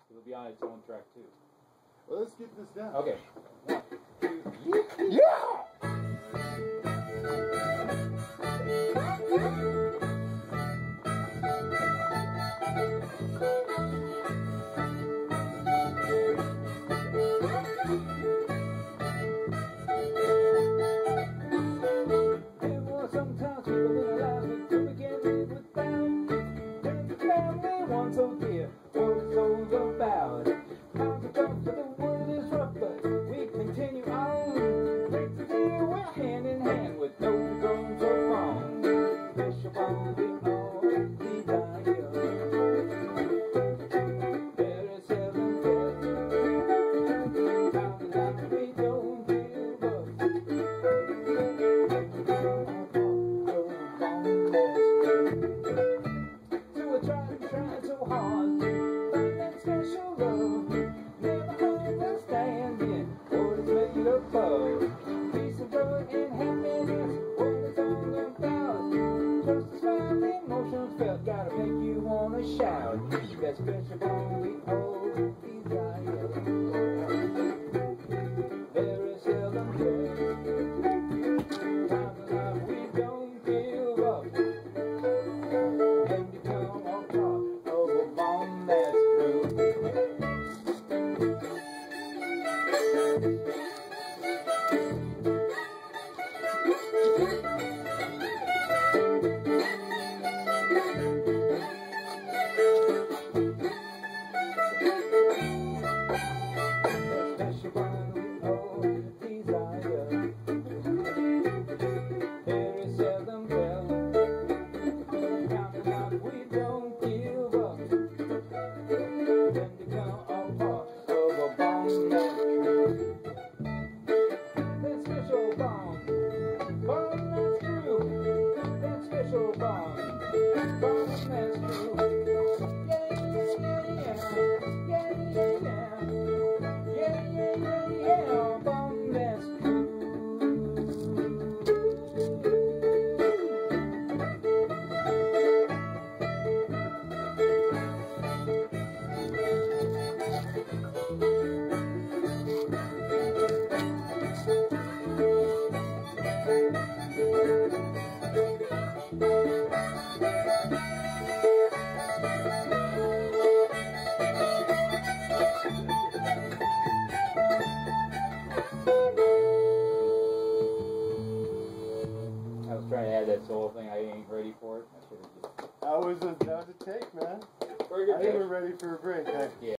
It'll be on its own track too. Well, let's get this down. Okay. 1, 2, Yeah! Sometimes people in our lives we do begin without. Then the family one so dear, what it's all about. Times are tough, but the world is rough, but we continue on. Breaks the day, we're hand in hand with no drums or wrong. Special bond we all desire. There is heaven there. Time that we don't give up. Trying so hard, find that special love. Never understanding what it's made up of. Peace and joy and happiness, what it's all about. Just a smile, emotions felt, gotta make you wanna shout. That special bond we all desire. There is seldom care. Time in life we don't give up. And become a part of a bond that's true. That special bond we all desire. There is seldom tell. Counting out we don't give up. Then become a part of a bond that's true. That special bond that's true. That special bond that's true. Yeah, bond that's true. I was trying to add that solo thing. I ain't ready for it. I should have just. That was a take, man. Very good. I think we're ready for a break. Huh? Yeah.